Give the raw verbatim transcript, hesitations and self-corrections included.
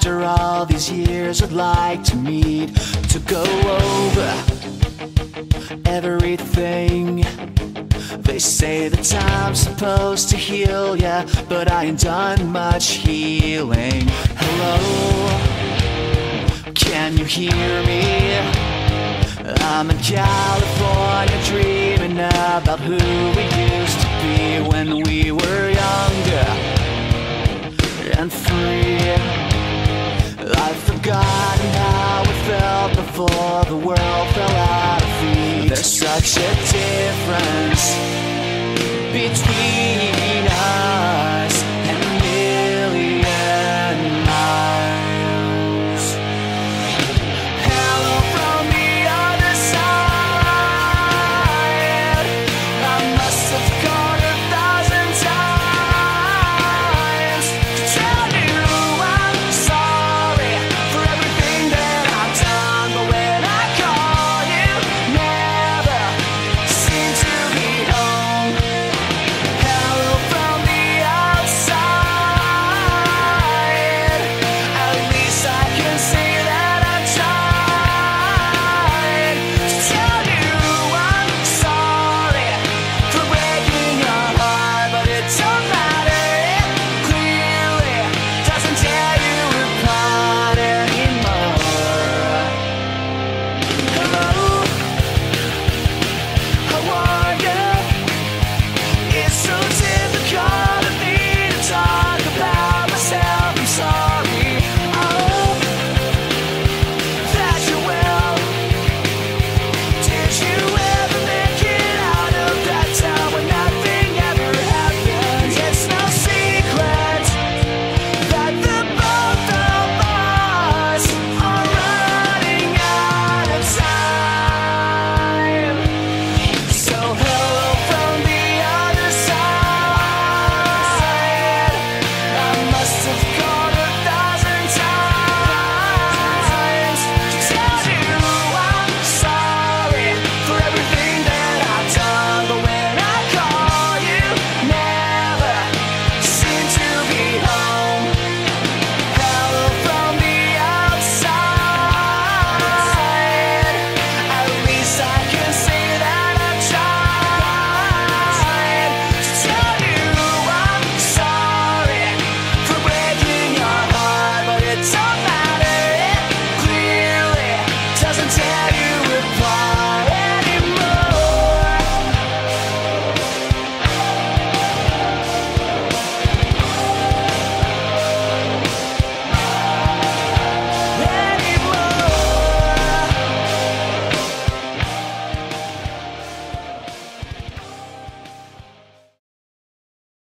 after all these years I'd like to meet to go over everything. They say that time's supposed to heal ya, but I ain't done much healing. Hello, can you hear me? I'm in California dreaming about who we used to be when we were younger and free. I've forgotten how it felt before the world fell out of feet. There's such a difference between